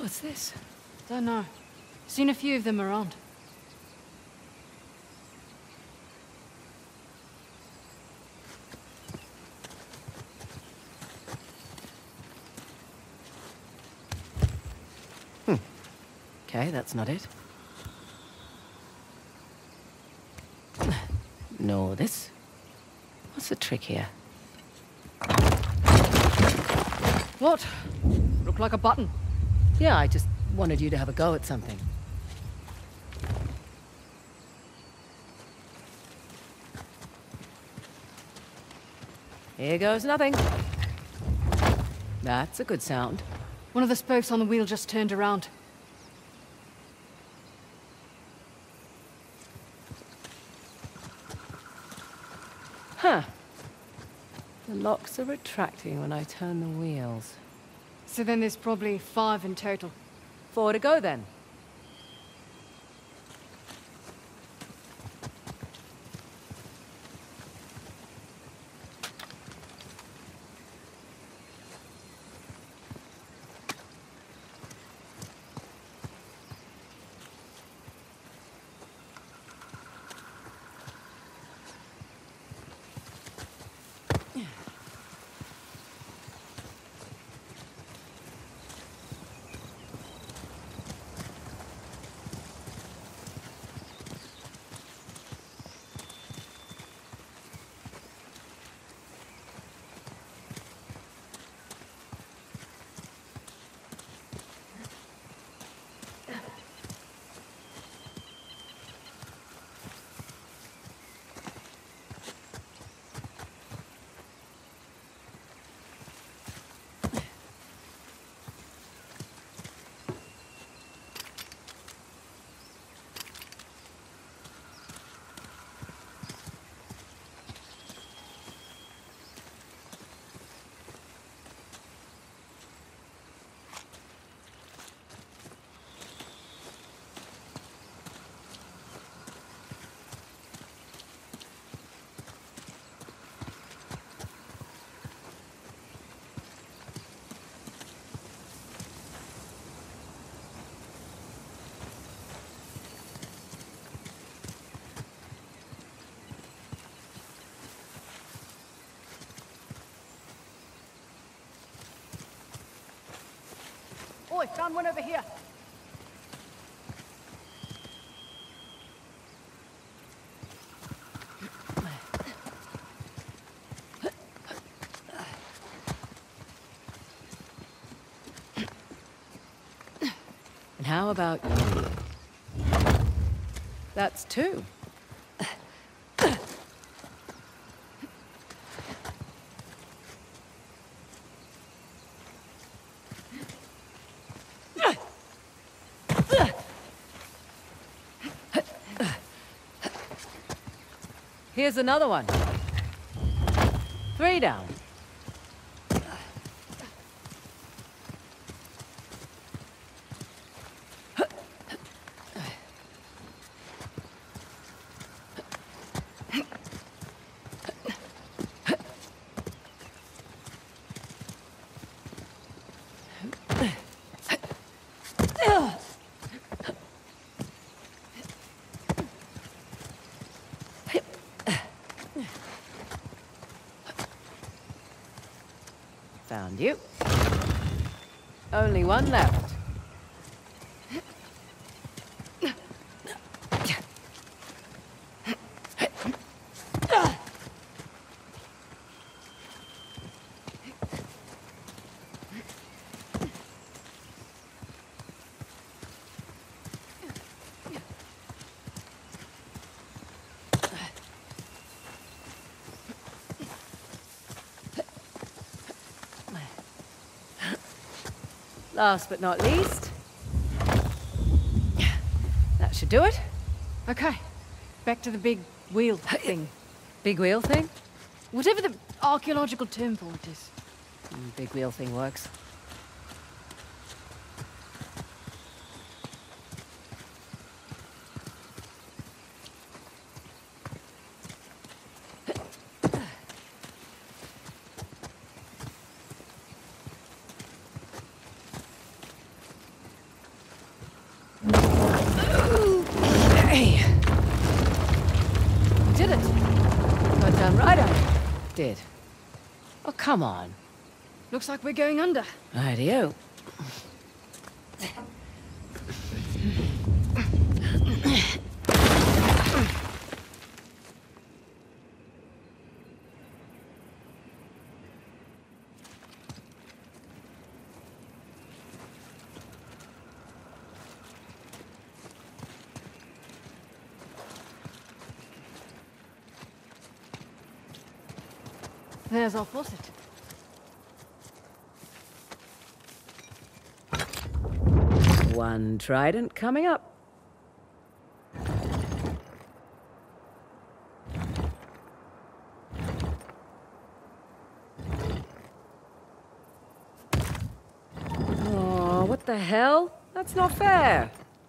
What's this? Don't know. Seen a few of them around. Okay, that's not it. No, this. What's the trick here? What? Looked like a button. Yeah, I just wanted you to have a go at something. Here goes nothing. That's a good sound. One of the spokes on the wheel just turned around. Huh. The locks are retracting when I turn the wheels. So then there's probably 5 in total. 4 to go then. Oi, found one over here. And how about you? That's 2. Here's another one. 3 down. Found you. Only one left. Last but not least. That should do it. Okay, back to the big wheel thing. Big wheel thing? Whatever the archaeological term for it is. Big wheel thing works. did. Oh, come on. Looks like we're going under. Rightio. There's our faucet. One trident coming up. Oh, what the hell? That's not fair.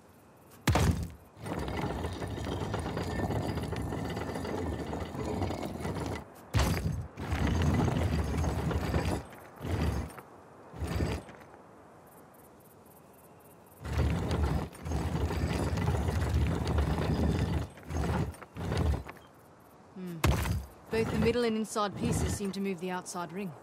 Both the middle and inside pieces seem to move the outside ring.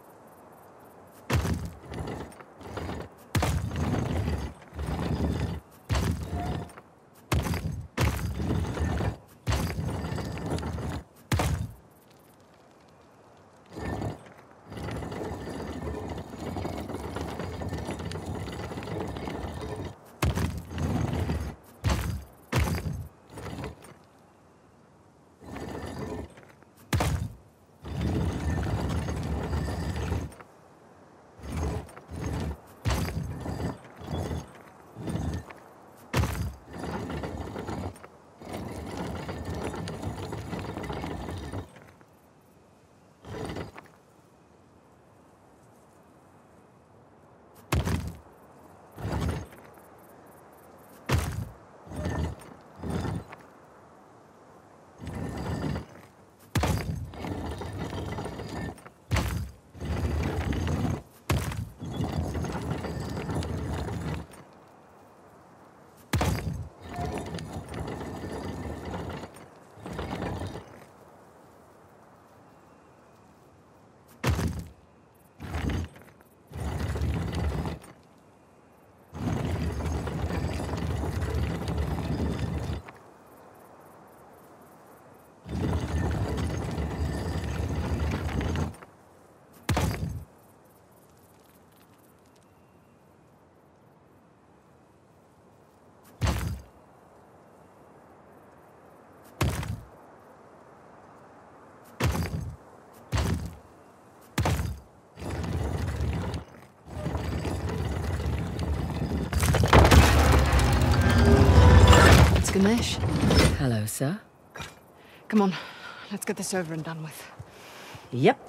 Ganesh. Hello, sir. Come on, let's get this over and done with. Yep.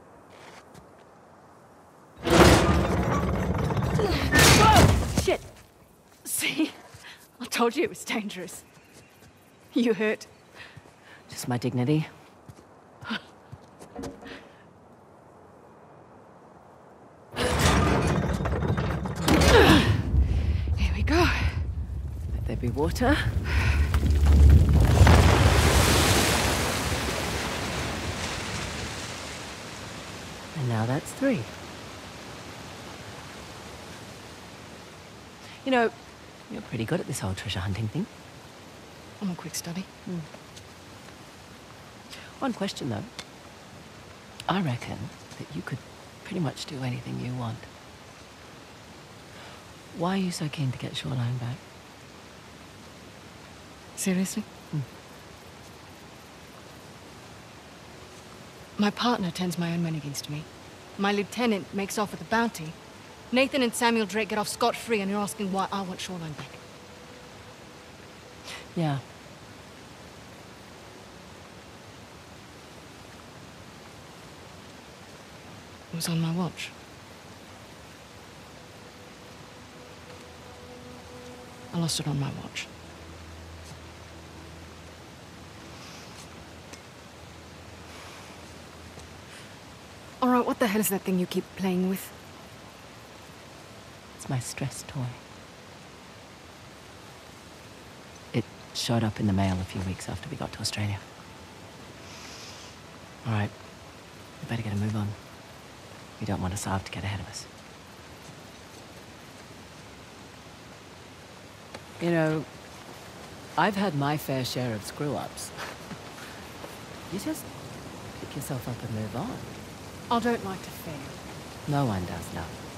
Whoa! Shit! See? I told you it was dangerous. You hurt? Just my dignity. Here we go. Let there be water. And now that's 3. You know, you're pretty good at this whole treasure hunting thing. I'm a quick study. One question, though. I reckon that you could pretty much do anything you want. Why are you so keen to get Shoreline back? Seriously? My partner turns my own men against me. My lieutenant makes off with a bounty. Nathan and Samuel Drake get off scot-free, and you're asking why I want Shoreline back. Yeah. It was on my watch. I lost it on my watch. All right, what the hell is that thing you keep playing with? It's my stress toy. It showed up in the mail a few weeks after we got to Australia. All right. We better get a move on. We don't want Asav to get ahead of us. You know, I've had my fair share of screw-ups. You just pick yourself up and move on. I don't like to fail. No one does, love.